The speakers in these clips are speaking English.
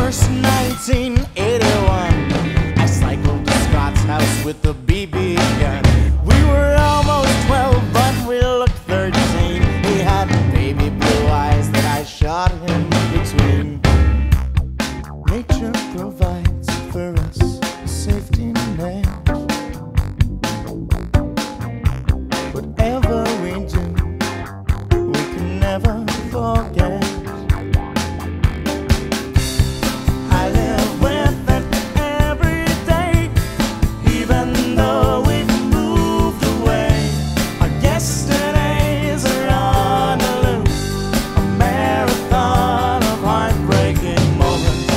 1st, 1981, I cycled to Scott's house with the BB gun. We were almost 12, but we looked 13. He had baby blue eyes that I shot him between. Nature provides for us a safety net. Whatever we do, we can never forget. I live with it every day, even though we've moved away. Our yesterdays are on a loop, a marathon of heartbreaking moments.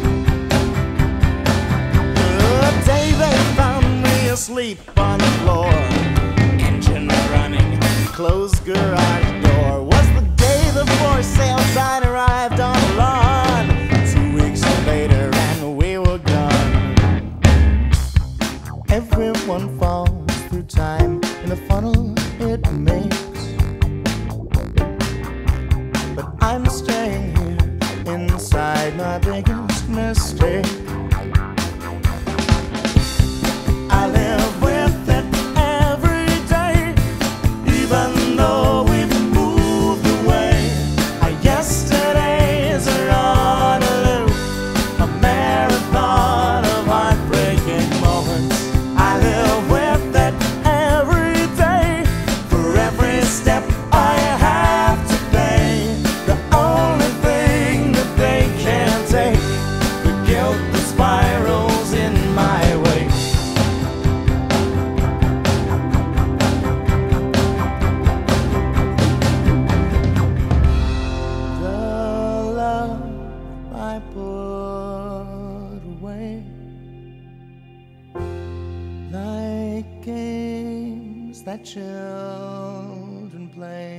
The day they found me asleep on the floor, engine running, closed garage door, was the day the for sale sign arrived on the lawn. 2 weeks later and we were gone. Everyone falls through time in the funnel it makes, but I'm staying here inside my biggest mistake. I live with it every day, even though we've moved away. Our yesterdays are on a loop, a marathon of heartbreaking moments. I live with it every day, for every step I have to pay. The only thing that they can't take, the guilt that spirals in my wake. The love I put away, like games that children play.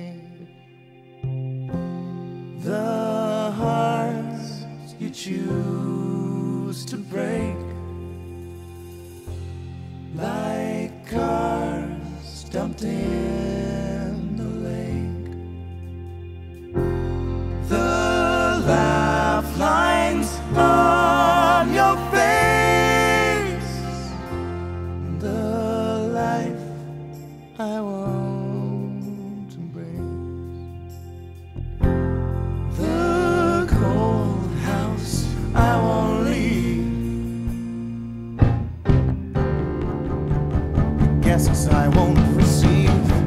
The hearts you choose to break, like cars dumped in the lake. The laugh lines on your face, the life I won't embrace, the cold house I won't leave. Guesses I won't receive.